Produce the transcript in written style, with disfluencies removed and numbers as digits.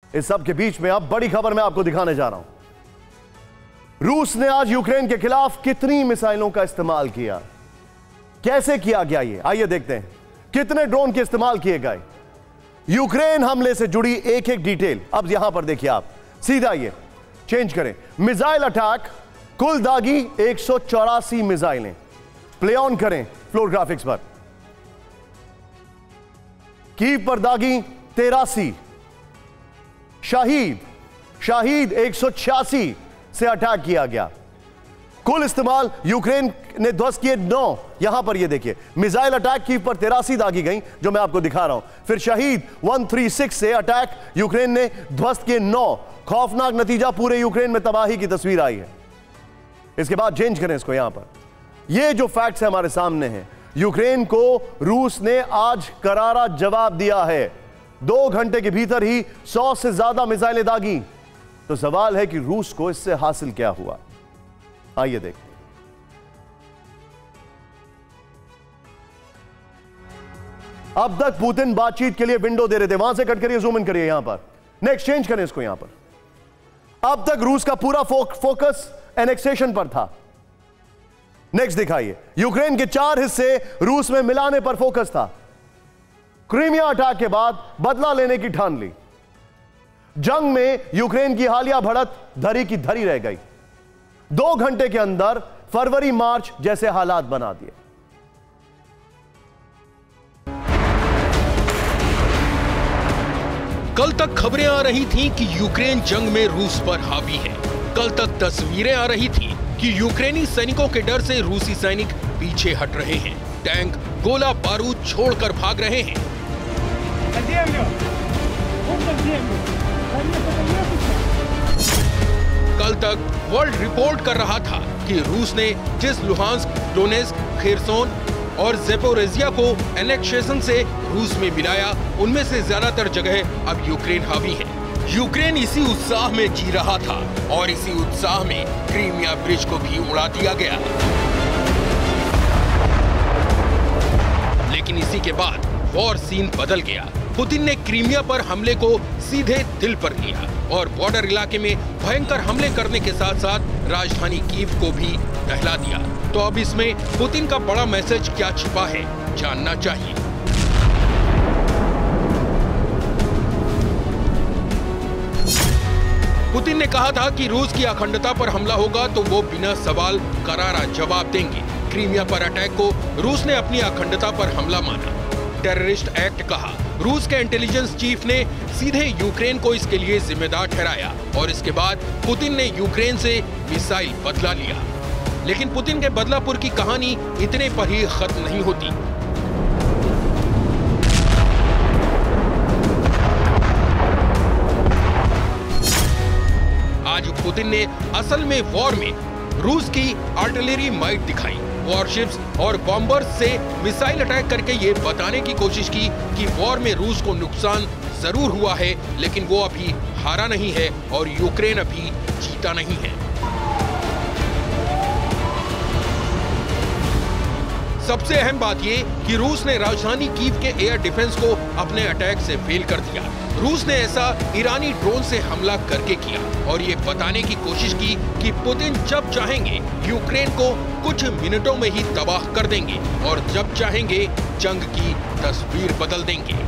इस सब के बीच में अब बड़ी खबर मैं आपको दिखाने जा रहा हूं। रूस ने आज यूक्रेन के खिलाफ कितनी मिसाइलों का इस्तेमाल किया, कैसे किया गया, ये आइए देखते हैं। कितने ड्रोन के इस्तेमाल किए गए, यूक्रेन हमले से जुड़ी एक एक डिटेल अब यहां पर देखिए आप। सीधा ये चेंज करें, मिसाइल अटैक, कुल दागी 184 मिसाइलें। प्ले ऑन करें फ्लोर ग्राफिक्स पर। कीव पर दागी 83, शाहिद 186 से अटैक किया गया। कुल इस्तेमाल यूक्रेन ने ध्वस्त किए 9। यहां पर ये देखिए, मिसाइल अटैक कीव पर 83 दागी गई जो मैं आपको दिखा रहा हूं। फिर शाहिद 136 से अटैक यूक्रेन ने ध्वस्त किए 9। खौफनाक नतीजा, पूरे यूक्रेन में तबाही की तस्वीर आई है। इसके बाद चेंज करें इसको। यहां पर ये जो फैक्ट्स है हमारे सामने हैं, यूक्रेन को रूस ने आज करारा जवाब दिया है। 2 घंटे के भीतर ही 100 से ज्यादा मिसाइलें दागी। तो सवाल है कि रूस को इससे हासिल क्या हुआ, आइए देखते हैं। अब तक पुतिन बातचीत के लिए विंडो दे रहे थे, वहां से कट करिए, जूम इन करिए यहां पर। नेक्स्ट चेंज करें इसको यहां पर। अब तक रूस का पूरा फोकस एनेक्सेशन पर था। नेक्स्ट दिखाइए, यूक्रेन के 4 हिस्से रूस में मिलाने पर फोकस था। क्रीमिया अटैक के बाद बदला लेने की ठान ली। जंग में यूक्रेन की हालिया बढ़त धरी की धरी रह गई। 2 घंटे के अंदर फरवरी मार्च जैसे हालात बना दिए। कल तक खबरें आ रही थीं कि यूक्रेन जंग में रूस पर हावी है। कल तक तस्वीरें आ रही थी कि यूक्रेनी सैनिकों के डर से रूसी सैनिक पीछे हट रहे हैं, टैंक गोला बारूद छोड़कर भाग रहे हैं। कल तक वर्ल्ड रिपोर्ट कर रहा था कि रूस ने जिस लुहांस्क, डोनेस्क, खेरसोन और ज़ेपोरिज़िया को एनेक्सेशन से रूस में मिलाया, उनमें से ज्यादातर जगह अब यूक्रेन हावी है। यूक्रेन इसी उत्साह में जी रहा था और इसी उत्साह में क्रीमिया ब्रिज को भी उड़ा दिया गया। लेकिन इसी के बाद वॉर सीन बदल गया। पुतिन ने क्रीमिया पर हमले को सीधे दिल पर लिया और बॉर्डर इलाके में भयंकर हमले करने के साथ साथ राजधानी कीव को भी दहला दिया। तो अब इसमें पुतिन का बड़ा मैसेज क्या छिपा है, जानना चाहिए। पुतिन ने कहा था कि रूस की अखंडता पर हमला होगा तो वो बिना सवाल करारा जवाब देंगे। क्रीमिया पर अटैक को रूस ने अपनी अखंडता पर हमला माना, टेररिस्ट एक्ट कहा। रूस के इंटेलिजेंस चीफ ने सीधे यूक्रेन को इसके लिए जिम्मेदार ठहराया और इसके बाद पुतिन ने यूक्रेन से मिसाइल बदला लिया। लेकिन पुतिन के बदलापुर की कहानी इतने पर ही खत्म नहीं होती। आज पुतिन ने असल में वॉर में रूस की आर्टिलरी माइट दिखाई। वॉरशिप्स और बॉम्बर्स से मिसाइल अटैक करके ये बताने की कोशिश की कि वॉर में रूस को नुकसान जरूर हुआ है, लेकिन वो अभी हारा नहीं है और यूक्रेन अभी जीता नहीं है। सबसे अहम बात ये कि रूस ने राजधानी कीव के एयर डिफेंस को अपने अटैक से फेल कर दिया। रूस ने ऐसा ईरानी ड्रोन से हमला करके किया और ये बताने की कोशिश की कि पुतिन जब चाहेंगे यूक्रेन को कुछ मिनटों में ही तबाह कर देंगे और जब चाहेंगे जंग की तस्वीर बदल देंगे।